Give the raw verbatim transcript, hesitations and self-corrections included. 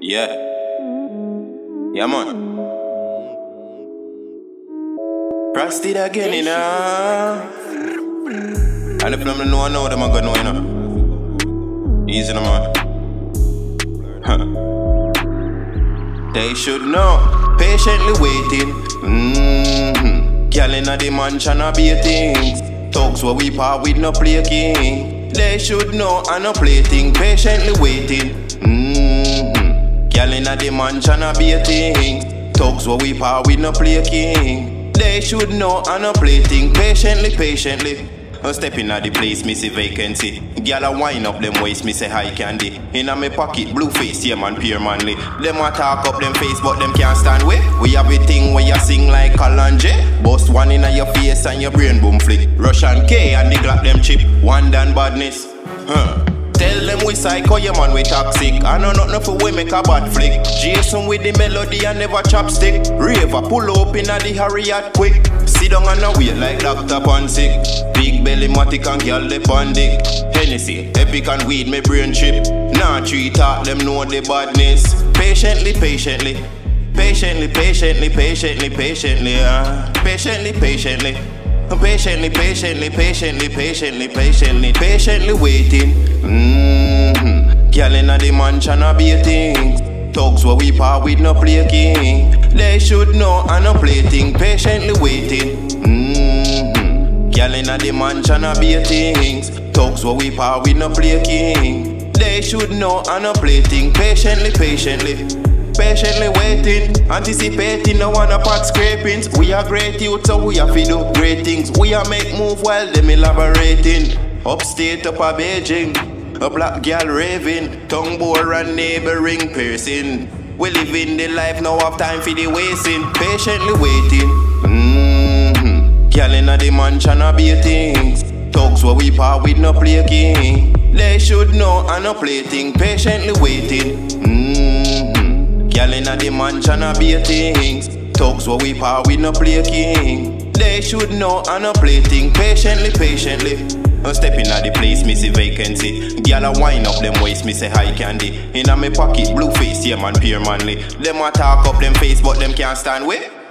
Yeah. Yeah, man. Pressed it again, you know. And if them know I know them, I got know, you know. Easy, no, man. Huh. They should know. Patiently waiting. Mm-hmm. Girl inna the mansion a be things. Thugs where we part with no play king. They should know I no play thing. Patiently waiting. Mm-hmm. Girl inna the mansion a be things. Thugs where we part with no play king. They should know I no play thing. Patiently, patiently. I'm stepping at the place, me see vacancy. Gyal a wind up them waist, me say hi candy. Inna me pocket, blue face, yeah man, pure manly. Them a talk up them face, but them can't stand way. We have a thing where you sing like Kalanje. Bust one inna your face and your brain boom flick. Russian K and the Glock them chip. One done badness. Huh. Tell them we psycho, yeah man, we toxic. I know nothing for we make a bad flick. Jason with the melody and never chopstick. Raver pull up inna the Harriet quick. Sit down and a wait like Doctor Pansick. Big belly matic and girl the pandic. Hennessy, epic and weed me brain chip. Nah treat talk them know the badness. Patiently, patiently. Patiently, patiently, patiently, patiently, uh. Patiently, patiently. Patiently, patiently, patiently, patiently, patiently, patiently waiting. Mm-hmm. Girl inna the mansion a be things. Thugs where we part with no play king. They should know I no play thing. Patiently waiting. Mm-hmm. Girl inna the mansion a be things. Thugs where we part with no play king. They should know I no play thing. Patiently, patiently. Patiently waiting, anticipating, no one a pot scrapings. We are great youth, so we have to do great things. We are make move while them elaborating. Upstate up a Beijing, a black girl raving, tongue bore and neighboring piercing. We living the life, now have time for the wasting. Patiently waiting. Mm-hmm. Girl inna the mansion a be things. Thugs where we part with no play king. They should know I no play thing. Patiently waiting. Mm-hmm. Girl inna the mansion a be things. Thugs where we part with no play king. They should know I no play thing. Patiently, patiently. I'm stepping at the place, me see vacancy. Girl a wind up them waist, me say hi candy. Inna me pocket, blue face, yeah man, pure manly. Them a talk up them face, but them can't stand way.